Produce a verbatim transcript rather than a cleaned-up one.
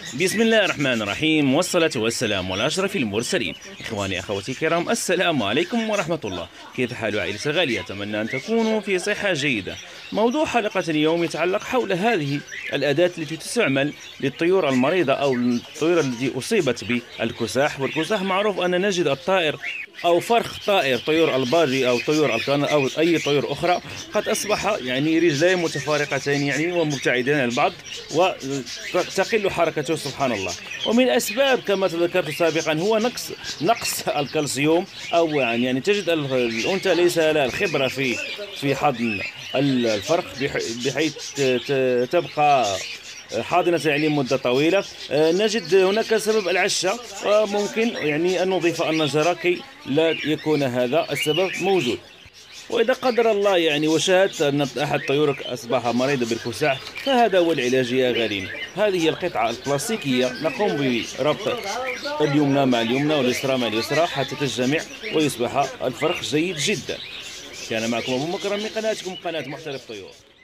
بسم الله الرحمن الرحيم، والصلاة والسلام على أشرف المرسلين. إخواني أخواتي الكرام، السلام عليكم ورحمة الله. كيف حال عائلة الغالية؟ أتمنى أن تكونوا في صحة جيدة. موضوع حلقة اليوم يتعلق حول هذه الأداة التي تستعمل للطيور المريضة أو الطيور التي أصيبت بالكساح. والكساح معروف أن نجد الطائر أو فرخ طائر، طيور الباجي أو طيور الكنر أو أي طيور أخرى، قد أصبح يعني رجلين متفارقتين يعني ومبتعدين عن البعض، وتقل حركته سبحان الله. ومن أسباب كما تذكرت سابقا هو نقص نقص الكالسيوم، أو يعني, يعني تجد الأنثى ليس لها الخبرة في في حضن الفرخ بحيث تبقى حاضنة يعني مدة طويلة. نجد هناك سبب العشة، وممكن يعني أن نضيف النجرة كي لا يكون هذا السبب موجود. وإذا قدر الله يعني وشاهدت أن أحد طيورك أصبح مريض بالكساح، فهذا هو العلاج يا غالين. هذه هي القطعة الكلاسيكية، نقوم بربط اليمنى مع اليمنى واليسرى مع اليسرى حتى تجتمع ويصبح الفرخ جيد جدا. كان معكم أبو مكرم من قناتكم قناة محترف طيور.